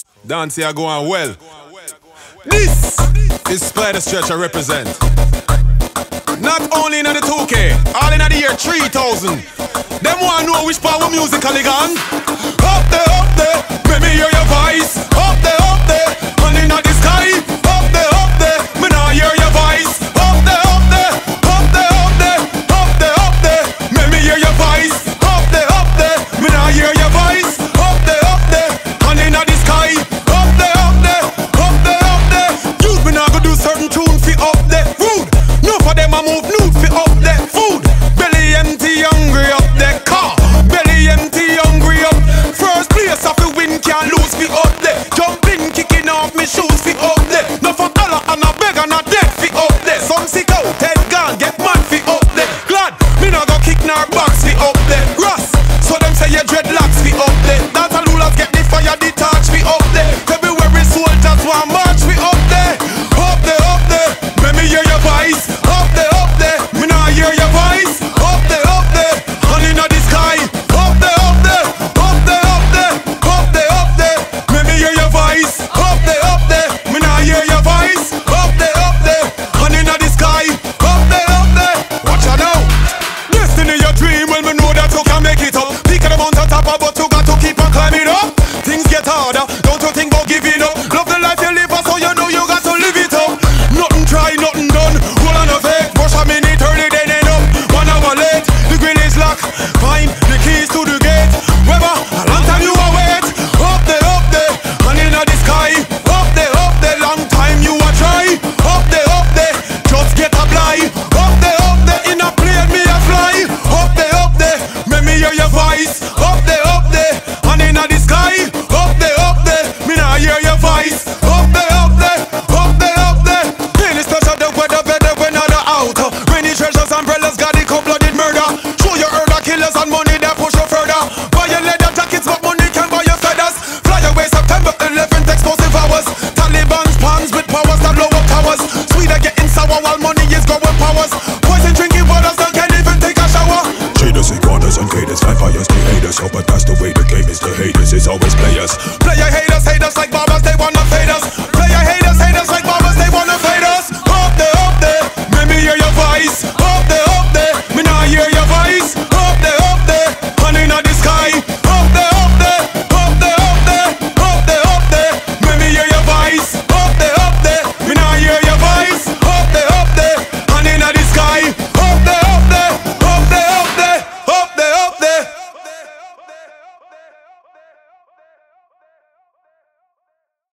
Dance here going well. This is Spyda Stretch I represent. Not only in the 2K, all in the year 3000. Them want know which part of musically gone. Up there, let me hear your voice. Up there, and in the sky. Up there, me now hear your voice. Up there, let me hear your voice. Up there, me now hear your voice. Up there, and in the sky. Up there, youth me now go do certain tune fi up there. Rude, no for them I move nude fi up there. Food, belly empty, hungry up there. Car, belly empty, hungry up. First place I fi win, can't lose fi up there. Jumping, kicking off me shoes fi up there. No for dollar and a beg and a dead fi up there. Some sick out, head gone, get mad fi up there. Glad, me now go kick nor box fi up there. Ross, so them say your dreadlocks fi up there. DancehallRulerz get the fire detached fi up there. February soldiers want march fi up there. Up there, let me hear your voice. Up there, me now hear your voice. Up there, and in the sky. Up there, let me hear your voice. Up there, me now hear your voice. Up there, and in the sky. Up there, watch out now. Destiny your dream, well me know that you can make it up. Pick the mountain top, but you got to keep on climbing up. Things get harder, don't you think about giving up. Love the life you live, so you know you got to live it up. Nothing try, nothing done. Hold on a fake, brush a minute early, then end up 1 hour late. The grill is locked, find the keys to the gate. Weber, a long time you are wait. Up there, and in the sky. Up there, long time you are try. Up there, just get a fly. Up there, in a plane me a fly. Up there, make me hear your voice. Up there, and in the sky. Up there, me now hear your voice. Up there, Penny special the weather better when not out. Rainy treasures, umbrellas, got the cold-blooded murder. Show your earner killers and money that push you further. Buy your leather jackets, but money can buy your feathers. Fly away September 11th, explosive hours. Taliban's pawns with powers that blow up towers. Spyda getting sour while money is growing powers. Poison drinking waters, don't can't even take a shower. Shaders and corners and caders, vampires, they hate us. Oh, but that's the way the game is, the haters is always players. Player haters like barbers, they